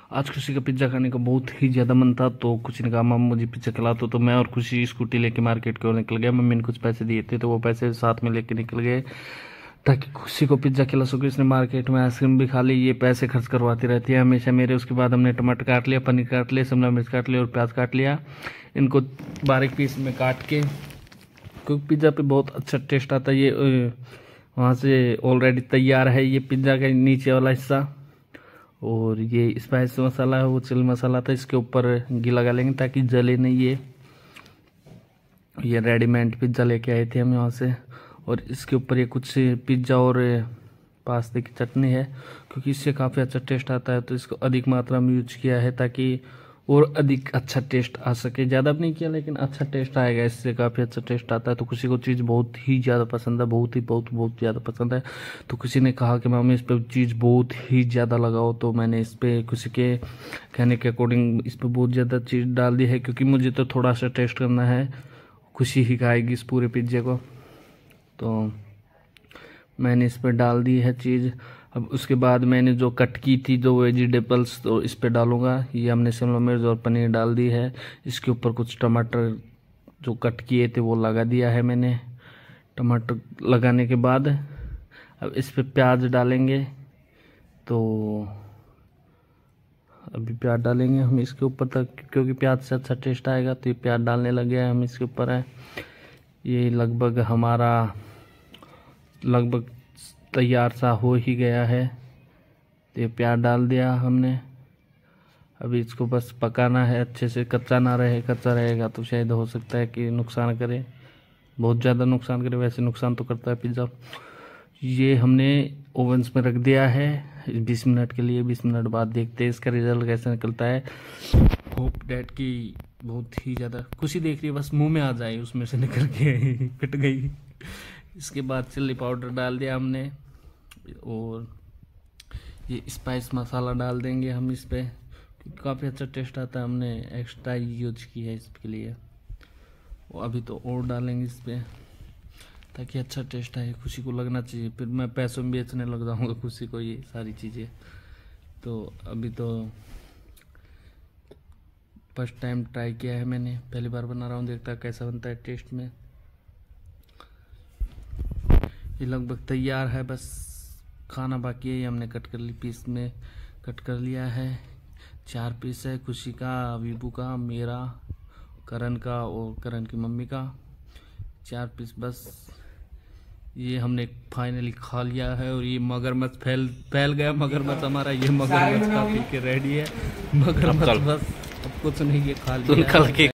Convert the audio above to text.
आज खुशी का पिज्ज़ा खाने का बहुत ही ज़्यादा मन था, तो खुशी ने कहा मम्मी मुझे पिज्ज़ा खिला तो मैं और खुशी स्कूटी लेके मार्केट की ओर निकल गया। मम्मी ने कुछ पैसे दिए थे तो वो पैसे साथ में लेके निकल गए ताकि खुशी को पिज्ज़ा खिला सके। उसने मार्केट में आइसक्रीम भी खा ली। ये पैसे खर्च करवाती रहती है हमेशा मेरे। उसके बाद हमने टमाटर काट लिया, पनीर काट लिया, शिमला मिर्च काट लिया और प्याज काट लिया। इनको बारीक पीस में काट के, क्योंकि पिज़्ज़ा पे बहुत अच्छा टेस्ट आता है। ये वहाँ से ऑलरेडी तैयार है ये पिज़्ज़ा का नीचे वाला हिस्सा। और ये स्पाइसी मसाला है, वो चिली मसाला था, इसके ऊपर घी लगा लेंगे ताकि जले नहीं। ये रेडीमेड पिज़्ज़ा लेके आए थे हम यहाँ से। और इसके ऊपर ये कुछ पिज़्ज़ा और पास्ते की चटनी है, क्योंकि इससे काफ़ी अच्छा टेस्ट आता है, तो इसको अधिक मात्रा में यूज किया है ताकि और अधिक अच्छा टेस्ट आ सके। ज़्यादा भी नहीं किया लेकिन अच्छा टेस्ट आएगा, इससे काफ़ी अच्छा टेस्ट आता है। तो खुशी को चीज़ बहुत ही ज़्यादा पसंद है, बहुत ज़्यादा पसंद है। तो खुशी ने कहा कि मम्मी इस पर चीज़ बहुत ही ज़्यादा लगाओ, तो मैंने इस पर खुशी के कहने के अकॉर्डिंग इस पर बहुत ज़्यादा चीज़ डाल दी है, क्योंकि मुझे तो थोड़ा सा टेस्ट करना है। खुशी ही खाएगी इस पूरे पिज्ज़े को, तो मैंने इस पर डाल दी है चीज़। अब उसके बाद मैंने जो कट की थी जो वेजिटेबल्स, तो इस पे डालूंगा। ये हमने शिमला मिर्च और पनीर डाल दी है। इसके ऊपर कुछ टमाटर जो कट किए थे वो लगा दिया है मैंने। टमाटर लगाने के बाद अब इस पे प्याज डालेंगे। तो अभी प्याज डालेंगे हम इसके ऊपर तक, क्योंकि प्याज से अच्छा टेस्ट आएगा। तो ये प्याज डालने लग गया है, हम इसके ऊपर है। ये लगभग हमारा तैयार सा हो ही गया है। तो ये प्याज डाल दिया हमने। अभी इसको बस पकाना है अच्छे से, कच्चा ना रहे। कच्चा रहेगा तो शायद हो सकता है कि नुकसान करे, बहुत ज़्यादा नुकसान करे। वैसे नुकसान तो करता है पिज़्ज़ा। ये हमने ओवन्स में रख दिया है 20 मिनट के लिए। 20 मिनट बाद देखते हैं इसका रिजल्ट कैसे निकलता है। होप डैट की बहुत ही ज़्यादा खुशी देख रही है, बस मुंह में आ जाए उसमें से निकल के पिट गई। इसके बाद चिल्ली पाउडर डाल दिया हमने, और ये स्पाइस मसाला डाल देंगे हम इस पे, क्योंकि काफ़ी अच्छा टेस्ट आता है। हमने एक्स्ट्रा यूज की है इसके लिए। और अभी तो और डालेंगे इस पे ताकि अच्छा टेस्ट आए। खुशी को लगना चाहिए, फिर मैं पैसों में बेचने लग जाऊँगा खुशी को ये सारी चीज़ें। तो अभी तो फर्स्ट टाइम ट्राई किया है मैंने, पहली बार बना रहा हूँ, देखता कैसा बनता है टेस्ट में। ये लगभग तैयार है, बस खाना बाकी है। ये हमने कट कर ली, पीस में कट कर लिया है। 4 पीस है, खुशी का, विभू का, मेरा, करण का और करण की मम्मी का। 4 पीस बस। ये हमने फाइनली खा लिया है। और ये मगरमच्छ फैल गया मगरमच्छ हमारा। ये मगरमच्छ का पी के रेडी है। मगरमच्छ बस अब कुछ नहीं, ये खा लिया।